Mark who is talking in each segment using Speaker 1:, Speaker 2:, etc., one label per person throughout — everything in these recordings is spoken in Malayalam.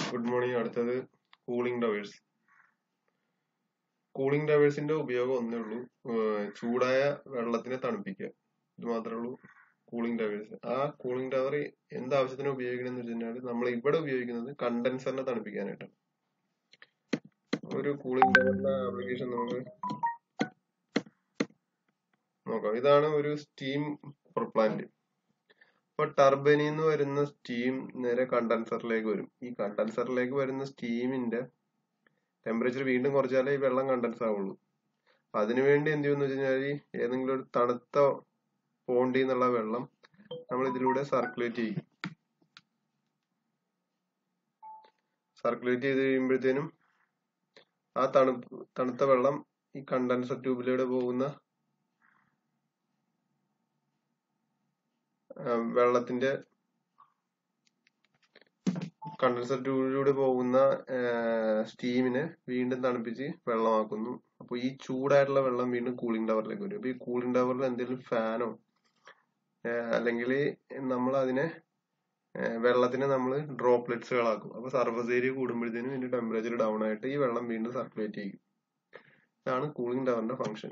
Speaker 1: Good morning. അടുത്തത് കൂളിംഗ് ടവേഴ്സ്. കൂളിംഗ് ടവേഴ്സിന്റെ ഉപയോഗം ഒന്നേ ഉള്ളൂ, ചൂടായ വെള്ളത്തിനെ തണുപ്പിക്കുക. ഇത് മാത്രമേ ഉള്ളൂ കൂളിംഗ് ടവേഴ്സ്. ആ കൂളിംഗ് ടവർ എന്താവശ്യത്തിന് ഉപയോഗിക്കണമെന്ന് വെച്ച് കഴിഞ്ഞാൽ നമ്മൾ ഇവിടെ ഉപയോഗിക്കുന്നത് കണ്ടൻസറിനെ തണുപ്പിക്കാനായിട്ടാണ്. ഒരു കൂളിംഗ് ടവറിന്റെ ആപ്ലിക്കേഷൻ നമുക്ക് നോക്കാം. ഇതാണ് ഒരു സ്റ്റീം പവർ പ്ലാന്റ്. അപ്പൊ ടർബൈനിൽ നിന്ന് വരുന്ന സ്റ്റീം നേരെ കണ്ടൻസറിലേക്ക് വരും. ഈ കണ്ടൻസറിലേക്ക് വരുന്ന സ്റ്റീമിന്റെ ടെമ്പറേച്ചർ വീണ്ടും കുറച്ചാലേ ഈ വെള്ളം കണ്ടൻസ് ആവുള്ളൂ. അതിനുവേണ്ടി എന്ത് ചെയ്യുമെന്ന് വെച്ച് കഴിഞ്ഞാൽ ഏതെങ്കിലും ഒരു തണുത്ത പോണ്ടിൽ നിന്നുള്ള വെള്ളം നമ്മൾ ഇതിലൂടെ സർക്കുലേറ്റ് ചെയ്യും. സർക്കുലേറ്റ് ചെയ്ത് കഴിയുമ്പോഴത്തേനും ആ തണുത്ത വെള്ളം ഈ കണ്ടൻസർ ട്യൂബിലൂടെ പോകുന്ന വെള്ളത്തിന്റെ കണ്ടൻസർ ട്യൂബിലൂടെ പോകുന്ന സ്റ്റീമിനെ വീണ്ടും തണുപ്പിച്ച് വെള്ളമാക്കുന്നു. അപ്പൊ ഈ ചൂടായിട്ടുള്ള വെള്ളം വീണ്ടും കൂളിംഗ് ടവറിലേക്ക് വരും. അപ്പൊ ഈ കൂളിംഗ് ടവറിൽ എന്തെങ്കിലും ഫാനോ അല്ലെങ്കിൽ നമ്മൾ അതിനെ വെള്ളത്തിനെ നമ്മൾ ഡ്രോപ്ലെറ്റ്സുകളാക്കും. അപ്പൊ സർഫസ് ഏരിയ കൂടുമ്പോഴത്തേനും ഇതിന്റെ ടെമ്പറേച്ചർ ഡൗൺ ആയിട്ട് ഈ വെള്ളം വീണ്ടും സർക്കുലേറ്റ് ചെയ്യും. ഇതാണ് കൂളിംഗ് ടവറിന്റെ function.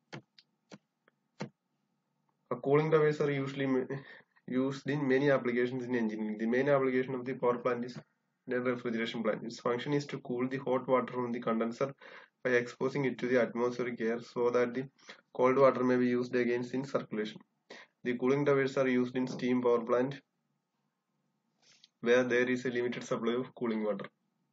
Speaker 1: Cooling towers are usually used in many applications in engineering. The main application of the power plant is the refrigeration plant. Its function is to cool the hot water from the condenser by exposing it to the atmospheric air so that the cold water may be used again in circulation. The cooling towers are used in steam power plant where there is a limited supply of cooling water.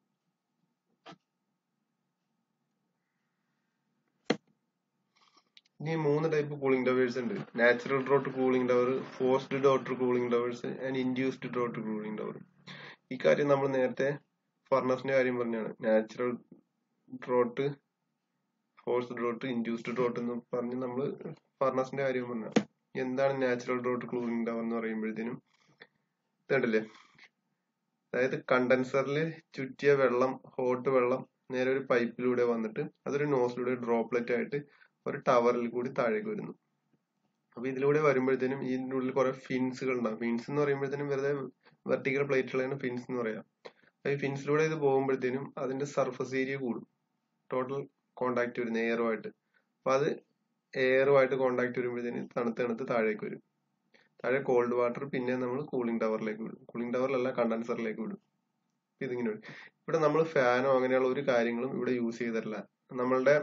Speaker 1: ഇനി 3 ടൈപ്പ് കൂളിംഗ് ടവേഴ്സ് ഉണ്ട്. Natural draught cooling tower, forced draught cooling towers and induced draught cooling tower. ഈ കാര്യം നമ്മൾ നേരത്തെ ഫർണസിന്റെ കാര്യം പറഞ്ഞാണ്. Natural draught, forced draught, induced draught എന്ന് പറഞ്ഞ് നമ്മൾ ഫർണസിന്റെ കാര്യം പറഞ്ഞാണ്. എന്താണ് നാച്ചുറൽ ഡ്രോട്ട് കൂളിംഗ് ടവർ എന്ന് പറയുമ്പോഴത്തേനും ഇതുണ്ടല്ലേ, അതായത് കണ്ടൻസറിൽ ചുറ്റിയ വെള്ളം, ഹോട്ട് വെള്ളം നേരെ ഒരു പൈപ്പിലൂടെ വന്നിട്ട് അതൊരു നോസിലൂടെ ഡ്രോപ്ലെറ്റ് ആയിട്ട് ഒരു ടവറിൽ കൂടി താഴേക്ക് വരുന്നു. അപ്പൊ ഇതിലൂടെ വരുമ്പോഴത്തേനും ഇതിൻ്റെ ഉള്ളിൽ കുറെ ഫിൻസുകൾ ഉണ്ടാവും. ഫിൻസ് എന്ന് പറയുമ്പോഴത്തേനും വെറുതെ വെർട്ടിക്കൽ പ്ലേറ്റുകളാണ് ഫിൻസ് എന്ന് പറയാം. അപ്പൊ ഈ ഫിൻസിലൂടെ ഇത് പോകുമ്പോഴത്തേനും അതിന്റെ സർഫസ് ഏരിയ കൂടും. ടോട്ടൽ കോണ്ടാക്ട് വരുന്ന എയറുമായിട്ട്. അപ്പൊ അത് എയറുമായിട്ട് കോണ്ടാക്ട് വരുമ്പോഴത്തേനും തണുത്ത് താഴേക്ക് വരും. താഴെ കോൾഡ് വാട്ടർ പിന്നെ നമ്മൾ കൂളിംഗ് ടവറിലേക്ക് വിടും. കൂളിംഗ് ടവറിലല്ല, കണ്ടൻസറിലേക്ക് വിടും. ഇതിങ്ങനെ വരും. ഇവിടെ നമ്മൾ ഫാനോ അങ്ങനെയുള്ള ഒരു കാര്യങ്ങളും ഇവിടെ യൂസ് ചെയ്തിട്ടില്ല. നമ്മളുടെ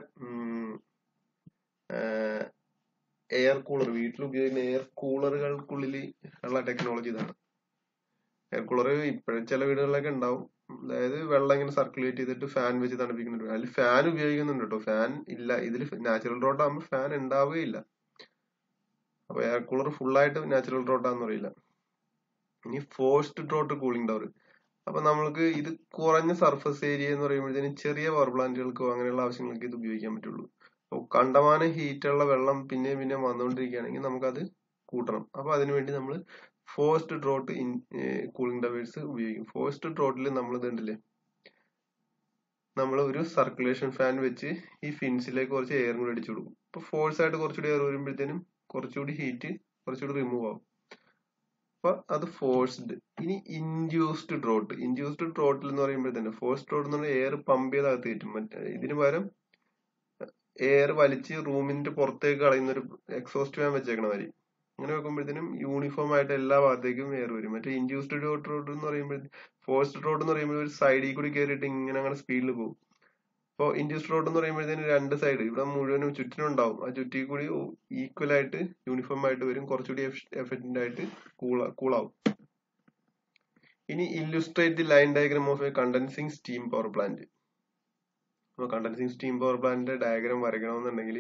Speaker 1: എയർ കൂളർ, വീട്ടിൽ ഉപയോഗിക്കുന്ന എയർ കൂളറുകൾക്കുള്ളിൽ ഉള്ള ടെക്നോളജി ഇതാണ്. എയർ കൂളർ ഇപ്പോഴും ചില വീടുകളിലൊക്കെ ഉണ്ടാവും. അതായത് വെള്ളം ഇങ്ങനെ സർക്കുലേറ്റ് ചെയ്തിട്ട് ഫാൻ വെച്ച് തണുപ്പിക്കുന്നുണ്ട്. അതിൽ ഫാൻ ഉപയോഗിക്കുന്നുണ്ട് കേട്ടോ. ഫാൻ ഇല്ല, ഇതിൽ നാച്ചുറൽ ഡ്രോട്ട് ആകുമ്പോൾ ഫാൻ ഉണ്ടാവുകയില്ല. അപ്പൊ എയർ കൂളർ ഫുള്ളായിട്ട് നാച്ചുറൽ ഡ്രോട്ടാന്ന് പറയില്ല. ഇനി ഫോഴ്സ്ഡ് ഡ്രോട്ട് കൂളിംഗ് ടവർ. അപ്പൊ നമ്മൾക്ക് ഇത് കുറഞ്ഞ സർഫസ് ഏരിയ എന്ന് പറയുമ്പോഴത്തേനും ചെറിയ പവർ പ്ലാന്റുകൾക്കോ അങ്ങനെയുള്ള ആവശ്യങ്ങൾക്ക് ഇത് ഉപയോഗിക്കാൻ പറ്റുള്ളൂ. കണ്ടമാനം ഹീറ്റുള്ള വെള്ളം പിന്നെ വന്നുകൊണ്ടിരിക്കുകയാണെങ്കിൽ നമുക്കത് കൂട്ടണം. അപ്പൊ അതിനുവേണ്ടി നമ്മൾ ഫോഴ്സ്ഡ് ഡ്രോട്ട് കൂളിംഗ് ടവേഴ്സ് ഉപയോഗിക്കും. ഫോഴ്സ്ഡ് ഡ്രോട്ടിൽ നമ്മൾ ഇതുണ്ടല്ലേ, നമ്മൾ ഒരു സർക്കുലേഷൻ ഫാൻ വെച്ച് ഈ ഫിൻസിലേക്ക് കുറച്ച് എയർ കൂടി അടിച്ചു കൊടുക്കും. അപ്പൊ ഫോഴ്സ് ആയിട്ട് കുറച്ചുകൂടി എയർ വരുമ്പോഴത്തേനും കുറച്ചുകൂടി ഹീറ്റ് കുറച്ചുകൂടി റിമൂവ് ആവും. അപ്പൊ അത് ഫോഴ്സ്ഡ്. ഇനി ഇൻഡ്യൂസ്ഡ് ഡ്രോട്ട്. ഇൻഡ്യൂസ്ഡ് ഡ്രോട്ടിൽ എന്ന് പറയുമ്പോഴത്തേനും ഫോഴ്സ്ഡ് ഡ്രോട്ട് എന്ന് പറഞ്ഞാൽ എയർ പമ്പ് ചെയ്ത് അകത്ത് കയറ്റും. ഇതിന് പകരം എയർ വലിച്ച് റൂമിന്റെ പുറത്തേക്ക് കളയുന്ന ഒരു എക്സോസ്റ്റ് ഫാൻ വെച്ചേക്കണ മാതിരി. അങ്ങനെ വെക്കുമ്പോഴത്തേനും യൂണിഫോം ആയിട്ട് എല്ലാ ഭാഗത്തേക്കും എയർ വരും. മറ്റേ ഇൻഡ്യൂസ്ഡ് ഡ്രോട്ട് എന്ന് പറയുമ്പോൾ, ഫോഴ്സ്ഡ് ഡ്രോട്ട് എന്ന് പറയുമ്പോൾ ഒരു സൈഡിൽ കൂടി കയറിയിട്ട് ഇങ്ങനെ അങ്ങനെ സ്പീഡിൽ പോകും. അപ്പോൾ ഇൻഡ്യൂസ്ഡ് ഡ്രോട്ട് എന്ന് പറയുമ്പോഴത്തേനും രണ്ട് സൈഡ് ഇവിടെ മുഴുവനും ചുറ്റിനും ഉണ്ടാവും. ആ ചുറ്റി കൂടി ഈക്വൽ ആയിട്ട് യൂണിഫോം ആയിട്ട് വരും. കുറച്ചുകൂടി എഫക്റ്റീവ് ആയിട്ട് കൂളാവും. ഇനി illustrate the line diagram of a condensing steam power plant. അപ്പൊ കണ്ടൻസിങ് സ്റ്റീം പവർ പ്ലാന്റിന്റെ ഡയഗ്രാം വരയ്ക്കണമെന്നുണ്ടെങ്കിൽ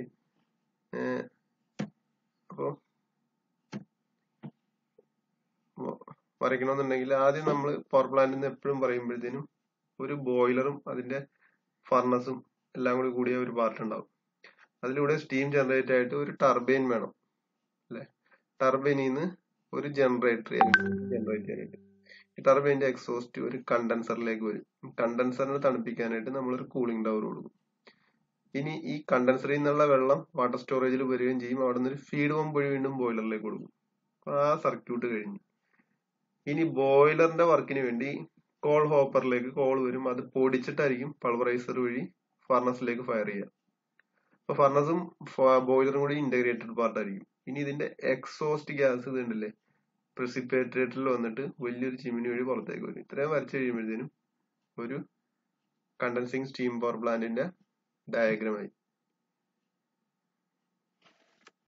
Speaker 1: ആദ്യം നമ്മൾ പവർ പ്ലാന്റിൽ നിന്ന് എപ്പോഴും പറയുമ്പോഴത്തേനും ഒരു ബോയിലറും അതിന്റെ ഫർണസും എല്ലാം കൂടി കൂടിയ ഒരു പാർട്ട് ഉണ്ടാവും. അതിലൂടെ സ്റ്റീം ജനറേറ്റ് ആയിട്ട് ഒരു ടർബൈൻ വേണം അല്ലെ. ടർബൈനിൽ നിന്ന് ഒരു ജനറേറ്റർ ജനറേറ്റ് ചെയ്യാനായിട്ട് ഈ ടർബൈന്റെ എക്സോസ്റ്റ് ഒരു കണ്ടൻസറിലേക്ക് വരും. കണ്ടൻസറിനെ തണുപ്പിക്കാനായിട്ട് നമ്മളൊരു കൂളിംഗ് ടവർ കൊടുക്കും. ഇനി ഈ കണ്ടൻസറിൽ നിന്നുള്ള വെള്ളം വാട്ടർ സ്റ്റോറേജിൽ വരികയും ചെയ്യും. അവിടെ നിന്ന് ഒരു ഫീഡ് പമ്പ് വഴി വീണ്ടും ബോയിലറിലേക്ക് കൊടുക്കും. അപ്പൊ ആ സർക്യൂട്ട് കഴിഞ്ഞു. ഇനി ബോയിലറിന്റെ വർക്കിന് വേണ്ടി കോൾ ഹോപ്പറിലേക്ക് കോൾ വരും. അത് പൊടിച്ചിട്ടായിരിക്കും പൾവറൈസർ വഴി ഫർണസിലേക്ക് ഫയർ ചെയ്യുക. അപ്പൊ ഫർണസും ബോയിലറും കൂടി ഇന്റഗ്രേറ്റഡ് പാർട്ട് ആയിരിക്കും. ഇനി ഇതിന്റെ എക്സോസ്റ്റ് ഗ്യാസ് ഇത് ഉണ്ടല്ലേ, പ്രിസിപ്പേറ്റേറ്ററിൽ വന്നിട്ട് വലിയൊരു ചിമ്മിനി വഴി പുറത്തേക്ക് വരും. ഇത്രയും വരച്ചു കഴിയുമ്പോഴത്തേനും ഒരു കണ്ടൻസിങ് സ്റ്റീം പവർ പ്ലാന്റിന്റെ ഡയഗ്രമായി.